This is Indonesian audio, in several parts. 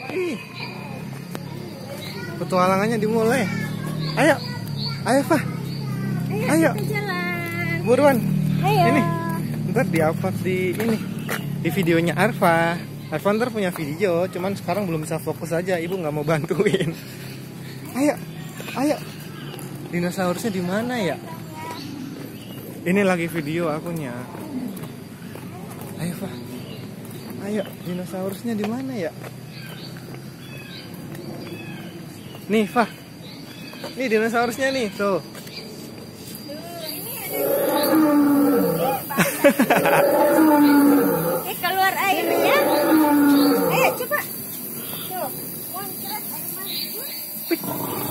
Ih, petualangannya dimulai. Ayo, ayo Fah, ayo, kita jalan. buruan. Ayo. Ini, ntar di-upload di videonya Arfa. Arfa ntar punya video, cuman sekarang belum bisa fokus aja. Ibu nggak mau bantuin. Ayo, ayo. Dinosaurusnya di mana ya? Ini lagi video akunya. Ayo Fah, ayo. Dinosaurusnya di mana ya? Nih Fah, nih dinosaurusnya nih tuh. Keluar airnya. Ayo coba. Tuh, muncrat air masuk.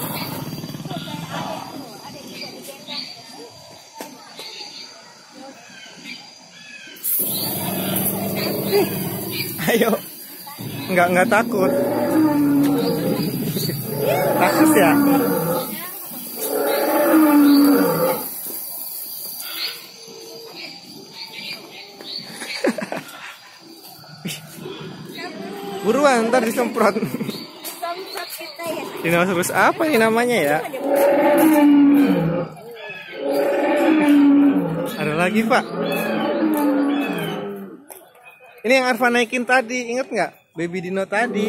Ayo, nggak takut. Takut ya? Buruan, ntar disemprot. Semprot kita ya. Dinosaurus apa nih namanya ya? Ada lagi Pak. Ini yang Arfa naikin tadi, inget nggak? Baby Dino tadi.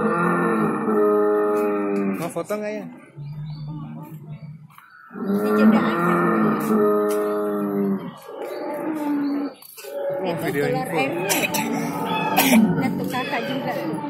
Mau foto nggak ya? Ini juga ada. Mau video Keluar info. airnya. Nah tuh kakak juga.